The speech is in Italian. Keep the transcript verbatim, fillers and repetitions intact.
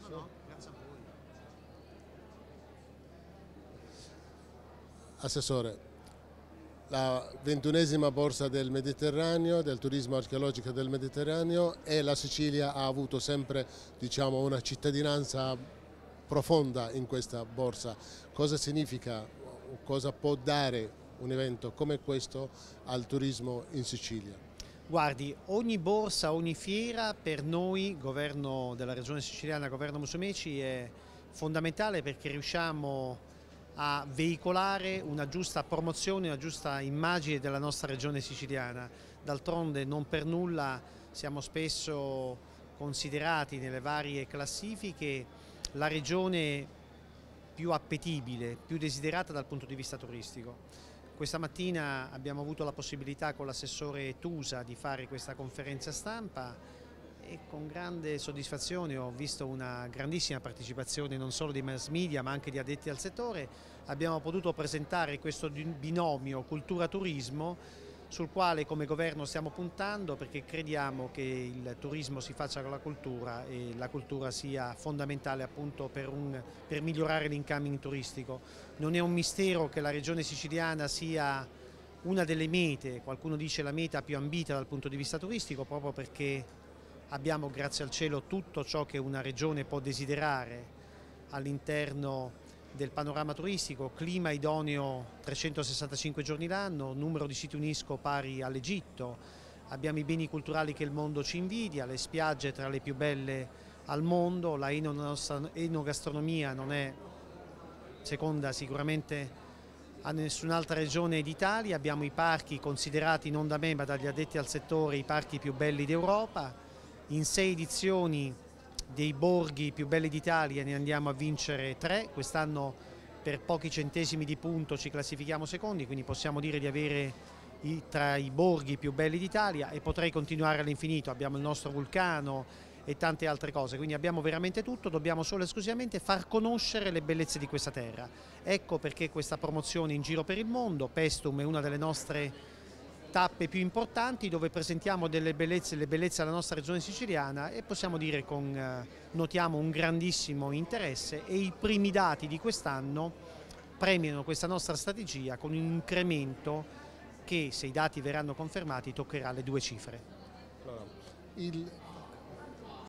No, no, grazie a voi. Assessore, la ventunesima borsa del Mediterraneo, del turismo archeologico del Mediterraneo, e la Sicilia ha avuto sempre, diciamo, una cittadinanza profonda in questa borsa. Cosa significa, cosa può dare un evento come questo al turismo in Sicilia? Guardi, ogni borsa, ogni fiera per noi, governo della regione siciliana, governo Musumeci, è fondamentale perché riusciamo a veicolare una giusta promozione, una giusta immagine della nostra regione siciliana. D'altronde non per nulla siamo spesso considerati nelle varie classifiche la regione più appetibile, più desiderata dal punto di vista turistico. Questa mattina abbiamo avuto la possibilità con l'assessore Tusa di fare questa conferenza stampa e con grande soddisfazione ho visto una grandissima partecipazione non solo dei mass media ma anche di addetti al settore. Abbiamo potuto presentare questo binomio cultura-turismo sul quale come governo stiamo puntando perché crediamo che il turismo si faccia con la cultura e la cultura sia fondamentale appunto per, un, per migliorare l'incoming turistico. Non è un mistero che la regione siciliana sia una delle mete, qualcuno dice la meta più ambita dal punto di vista turistico proprio perché abbiamo grazie al cielo tutto ciò che una regione può desiderare all'interno del panorama turistico, clima idoneo trecentosessantacinque giorni l'anno, numero di siti UNESCO pari all'Egitto, abbiamo i beni culturali che il mondo ci invidia, le spiagge tra le più belle al mondo, la enogastronomia non è seconda sicuramente a nessun'altra regione d'Italia, abbiamo i parchi considerati non da me ma dagli addetti al settore i parchi più belli d'Europa, in sei edizioni dei borghi più belli d'Italia ne andiamo a vincere tre, quest'anno per pochi centesimi di punto ci classifichiamo secondi, quindi possiamo dire di avere i, tra i borghi più belli d'Italia e potrei continuare all'infinito, abbiamo il nostro vulcano e tante altre cose, quindi abbiamo veramente tutto, dobbiamo solo e esclusivamente far conoscere le bellezze di questa terra. Ecco perché questa promozione in giro per il mondo, Paestum è una delle nostre tappe più importanti dove presentiamo delle bellezze, le bellezze della nostra regione siciliana e possiamo dire con eh, notiamo un grandissimo interesse e i primi dati di quest'anno premiano questa nostra strategia con un incremento che se i dati verranno confermati toccherà le due cifre. Allora, il